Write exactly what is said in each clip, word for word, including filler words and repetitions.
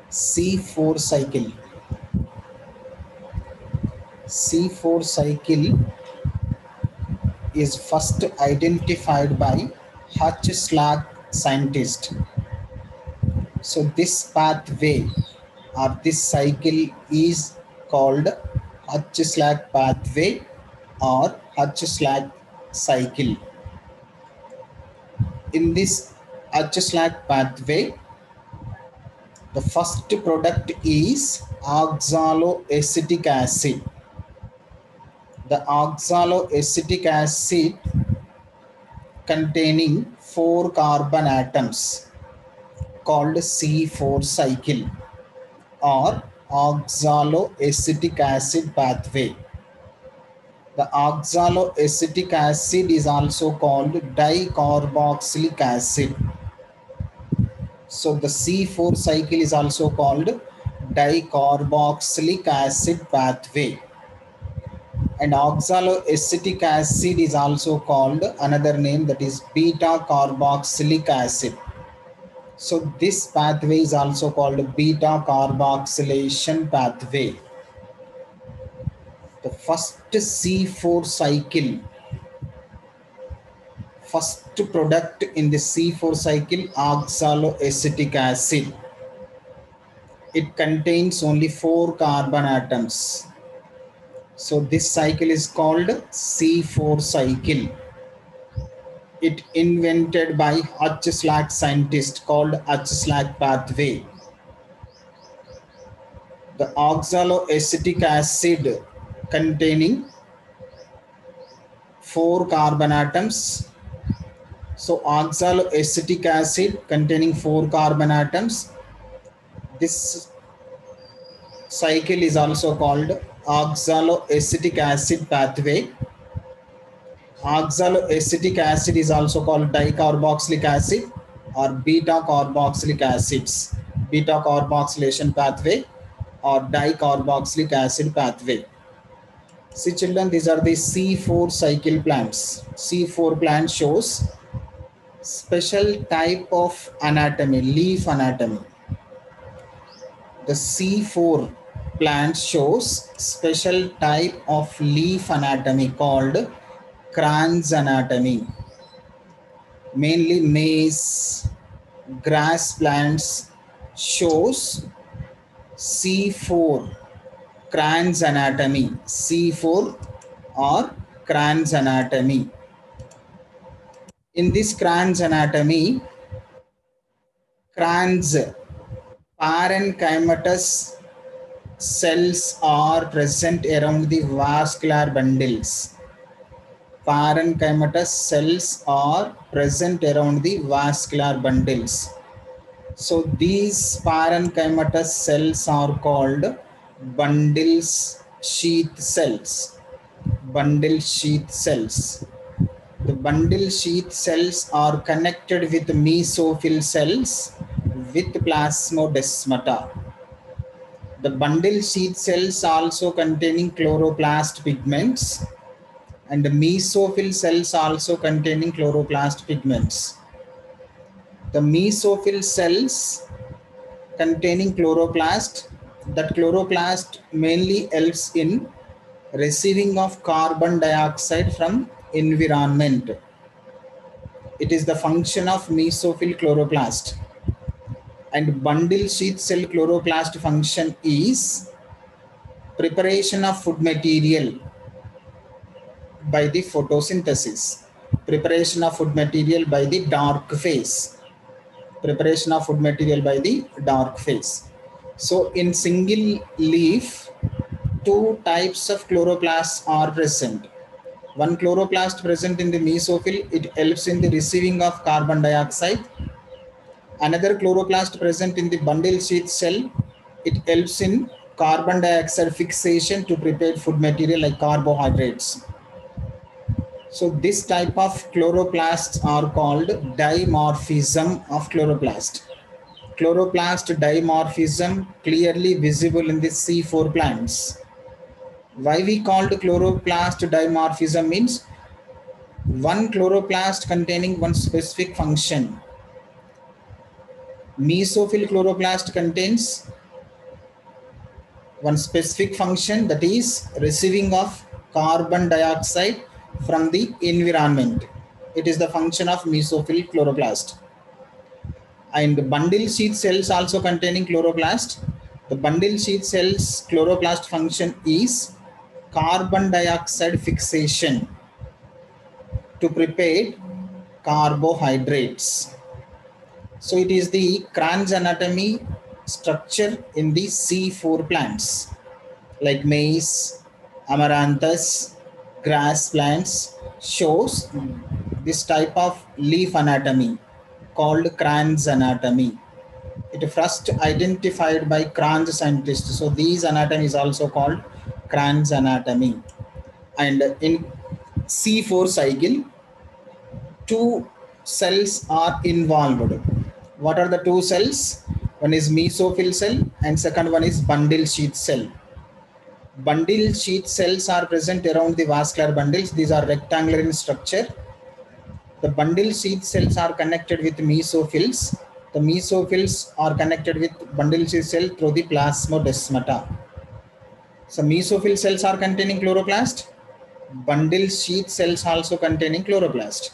C four cycle. C four cycle is first identified by Hutch-Slack scientist. So this pathway or this cycle is called Hutch-Slack pathway or Hutch-Slack cycle. In this Hutch-Slack pathway, the first product is oxaloacetic acid. The oxaloacetic acid containing four carbon atoms called C four cycle or oxaloacetic acid pathway. The oxaloacetic acid is also called dicarboxylic acid. So the C four cycle is also called dicarboxylic acid pathway. And oxaloacetic acid is also called another name, that is beta carboxylic acid. So this pathway is also called beta carboxylation pathway. The first C four cycle, first product in the C four cycle, oxaloacetic acid. It contains only four carbon atoms. So this cycle is called C four cycle. It invented by Hutch-Slack scientist called Hutch-Slack pathway. The oxaloacetic acid containing four carbon atoms. So oxaloacetic acid containing four carbon atoms. This cycle is also called oxaloacetic acid pathway. Oxaloacetic acid is also called dicarboxylic acid or beta carboxylic acids, beta carboxylation pathway or dicarboxylic acid pathway. See children, these are the C four cycle plants. C four plant shows special type of anatomy, leaf anatomy. The C four plant shows special type of leaf anatomy called Kranz anatomy. Mainly maize, grass plants shows C four Kranz anatomy, C four or Kranz anatomy. In this Kranz anatomy, Kranz parenchymatous cells are present around the vascular bundles. Parenchymatous cells are present around the vascular bundles. So these parenchymatous cells are called bundle sheath cells. Bundle sheath cells. The bundle sheath cells are connected with mesophyll cells with plasmodesmata. The bundle sheath cells also containing chloroplast pigments, and the mesophyll cells also containing chloroplast pigments. The mesophyll cells containing chloroplast, that chloroplast mainly helps in receiving of carbon dioxide from environment. It is the function of mesophyll chloroplast. And bundle sheath cell chloroplast function is preparation of food material by the photosynthesis. Preparation of food material by the dark phase. Preparation of food material by the dark phase. So in single leaf, two types of chloroplasts are present. One chloroplast present in the mesophyll, it helps in the receiving of carbon dioxide. Another chloroplast present in the bundle sheath cell, it helps in carbon dioxide fixation to prepare food material like carbohydrates. So this type of chloroplasts are called dimorphism of chloroplast. Chloroplast dimorphism clearly visible in the C four plants. Why we called chloroplast dimorphism means one chloroplast containing one specific function. Mesophyll chloroplast contains one specific function, that is receiving of carbon dioxide from the environment. It is the function of mesophyll chloroplast. And bundle sheath cells also containing chloroplast. The bundle sheath cells chloroplast function is carbon dioxide fixation to prepare carbohydrates. So it is the Kranz anatomy structure in the C four plants like maize, amaranthus, grass plants shows this type of leaf anatomy called Kranz anatomy. It first identified by Kranz scientists. So these anatomy is also called Kranz anatomy. And in C four cycle, two cells are involved. What are the two cells? One is mesophyll cell and second one is bundle sheath cell. Bundle sheath cells are present around the vascular bundles. These are rectangular in structure. The bundle sheath cells are connected with mesophills. The mesophills are connected with bundle sheath cell through the plasmodesmata. So mesophyll cells are containing chloroplast. Bundle sheath cells also containing chloroplast.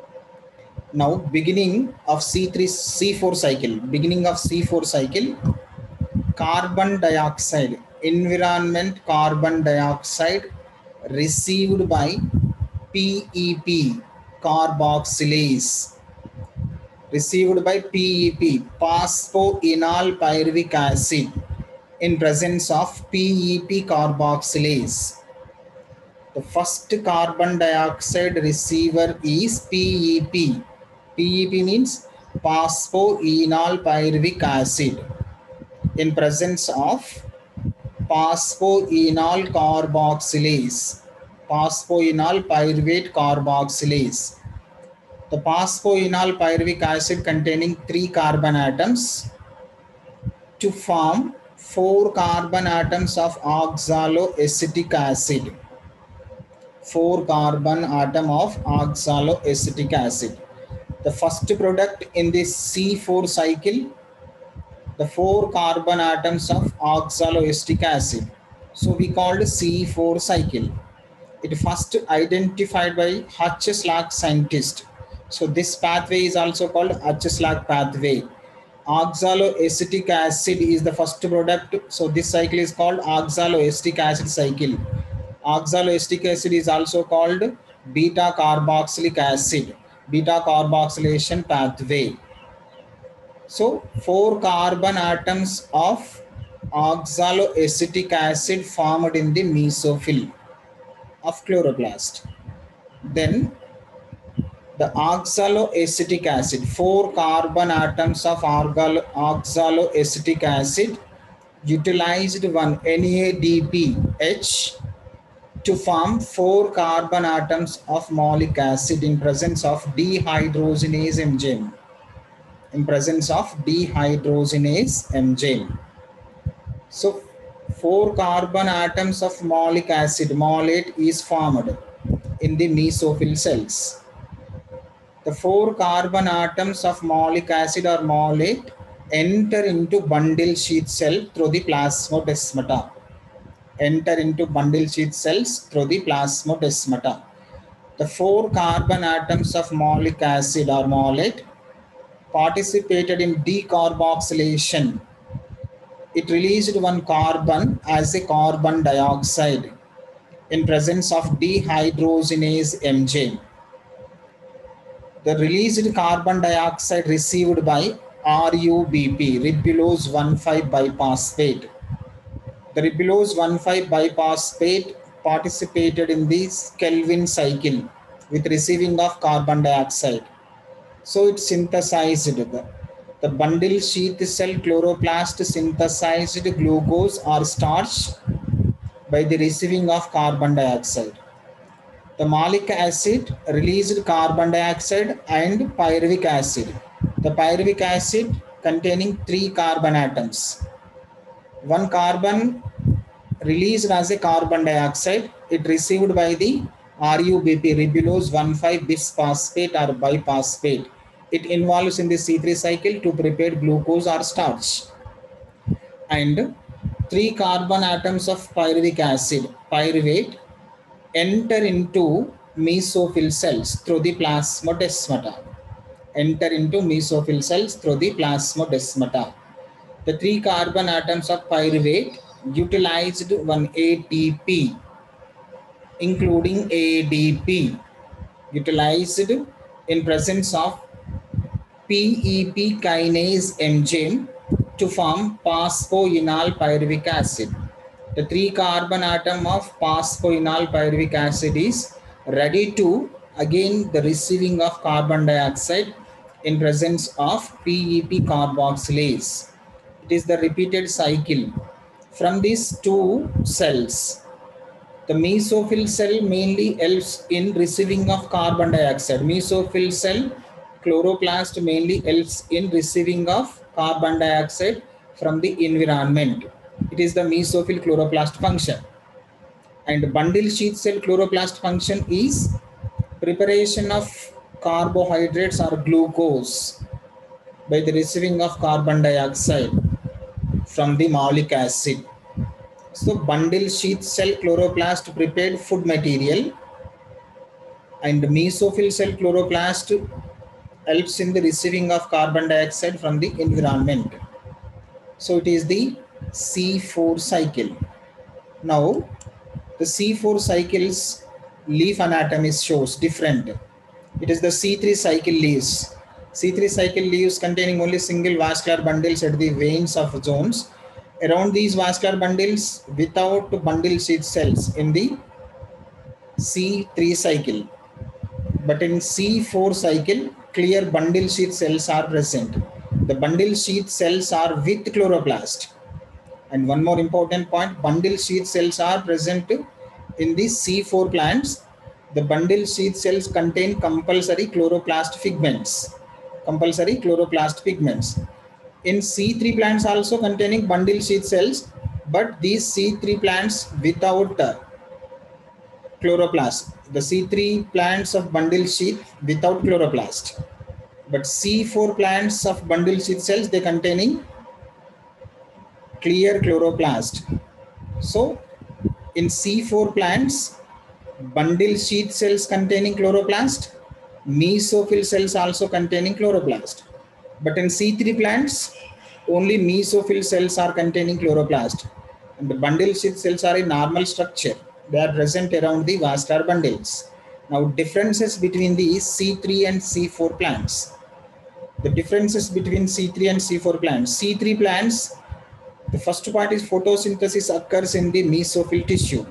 Now beginning of C three C four cycle, beginning of C four cycle, carbon dioxide, environment carbon dioxide received by P E P, carboxylase, received by P E P, phosphoenol pyruvic acid, in presence of P E P carboxylase. The first carbon dioxide receiver is P E P. P E P means phosphoenol pyruvic acid, in presence of phosphoenol carboxylase, phosphoenol pyruvate carboxylase. The phosphoenol pyruvic acid containing three carbon atoms to form four carbon atoms of oxaloacetic acid. Four carbon atom of oxaloacetic acid. The first product in this C four cycle, the four carbon atoms of oxaloacetic acid. So we called C four cycle. It first identified by Hutcheslock scientist. So this pathway is also called Hutcheslock pathway. Oxaloacetic acid is the first product. So this cycle is called oxaloacetic acid cycle. Oxaloacetic acid is also called beta carboxylic acid, beta carboxylation pathway. So four carbon atoms of oxaloacetic acid formed in the mesophyll of chloroplast. Then the oxaloacetic acid, four carbon atoms of oxaloacetic acid utilized one N A D P H to form four carbon atoms of malic acid in presence of dehydrogenase enzyme. In presence of dehydrogenase enzyme. So four carbon atoms of malic acid, malate, is formed in the mesophyll cells. The four carbon atoms of malic acid or malate enter into bundle sheath cell through the plasmodesmata. Enter into bundle sheath cells through the plasmodesmata. The four carbon atoms of malic acid or malate participated in decarboxylation. It released one carbon as a carbon dioxide in presence of dehydrogenase enzyme. The released carbon dioxide received by R U B P, ribulose one five biphosphate. The ribulose one five biphosphate participated in this Kelvin cycle with receiving of carbon dioxide. So it synthesized the, the bundle sheath cell chloroplast synthesized glucose or starch by the receiving of carbon dioxide. The malic acid released carbon dioxide and pyruvic acid. The pyruvic acid containing three carbon atoms. One carbon released as a carbon dioxide, it received by the R U B P, ribulose one five bisphosphate or biphosphate. It involves in the C three cycle to prepare glucose or starch. And three carbon atoms of pyruvic acid, pyruvate, enter into mesophyll cells through the plasmodesmata. Enter into mesophyll cells through the plasmodesmata. The three carbon atoms of pyruvate utilized one A T P, including A D P, utilized in presence of P E P kinase enzyme to form phosphoenol pyruvic acid. The three carbon atom of phosphoenol pyruvic acid is ready to again the receiving of carbon dioxide in presence of P E P carboxylase. It is the repeated cycle. From these two cells, the mesophyll cell mainly helps in receiving of carbon dioxide. Mesophyll cell chloroplast mainly helps in receiving of carbon dioxide from the environment. It is the mesophyll chloroplast function. And bundle sheath cell chloroplast function is preparation of carbohydrates or glucose by the receiving of carbon dioxide from the malic acid. So bundle sheath cell chloroplast prepared food material, and mesophyll cell chloroplast helps in the receiving of carbon dioxide from the environment. So it is the C four cycle. Now the C four cycle's leaf anatomy shows different. It is the C three cycle leaves. C three cycle leaves containing only single vascular bundles at the veins of zones. Around these vascular bundles without bundle sheath cells in the C three cycle. But in C four cycle, clear bundle sheath cells are present. The bundle sheath cells are with chloroplast. And one more important point, bundle sheath cells are present in the C four plants. The bundle sheath cells contain compulsory chloroplast pigments. Compulsory chloroplast pigments. In C three plants also containing bundle sheath cells, but these C three plants without uh, chloroplast. The C three plants of bundle sheath without chloroplast. But C four plants of bundle sheath cells, they containing clear chloroplast. So in C four plants, bundle sheath cells containing chloroplast, mesophyll cells also containing chloroplast. But in C three plants, only mesophyll cells are containing chloroplast. And the bundle sheath cells are in normal structure. They are present around the vascular bundles. Now differences between the C three and C four plants. The differences between C three and C four plants. C three plants, the first part is photosynthesis occurs in the mesophyll tissue.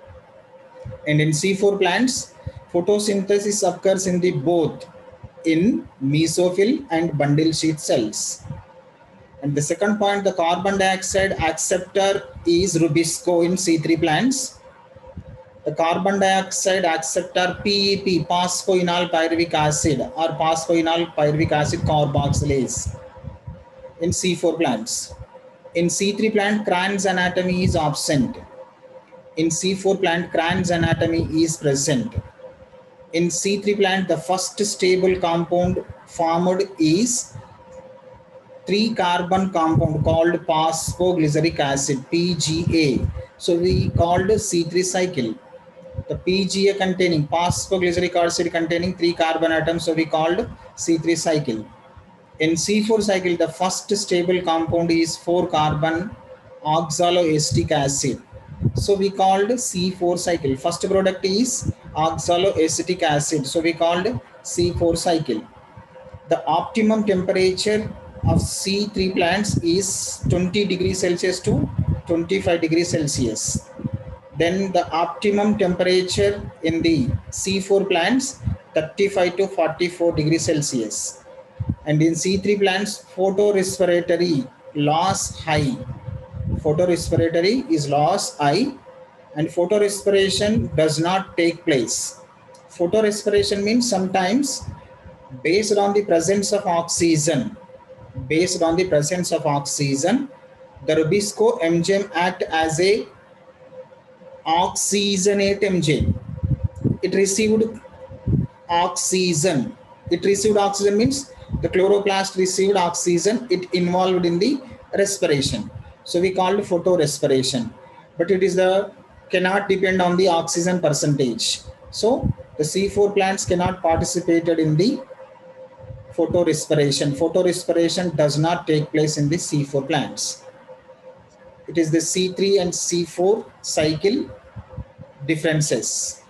And in C four plants, photosynthesis occurs in the both in mesophyll and bundle sheath cells. And the second point, the carbon dioxide acceptor is Rubisco in C three plants. The carbon dioxide acceptor P E P, phosphoenol pyruvic acid or phosphoenol pyruvic acid carboxylase in C four plants. In C three plant, Cran's anatomy is absent. In C four plant, Cran's anatomy is present. In C three plant, the first stable compound formed is three carbon compound called phosphoglyceric acid, P G A. So we called C three cycle. The P G A containing phosphoglyceric acid containing three carbon atoms, so we called C three cycle. In C four cycle, the first stable compound is four carbon oxaloacetic acid. So we called C four cycle. First product is oxaloacetic acid. So we called C four cycle. The optimum temperature of C three plants is twenty degrees Celsius to twenty-five degrees Celsius. Then the optimum temperature in the C four plants thirty-five to forty-four degrees Celsius. And in C three plants, photorespiratory loss high. Photorespiratory is loss high, and photorespiration does not take place. Photorespiration means sometimes based on the presence of oxygen, based on the presence of oxygen, the Rubisco enzyme act as a oxygenate enzyme. It received oxygen. It received oxygen means the chloroplast received oxygen. It involved in the respiration. So we call it photorespiration, but it is the cannot depend on the oxygen percentage. So the C four plants cannot participate in the photorespiration. Photorespiration does not take place in the C four plants. It is the C three and C four cycle differences.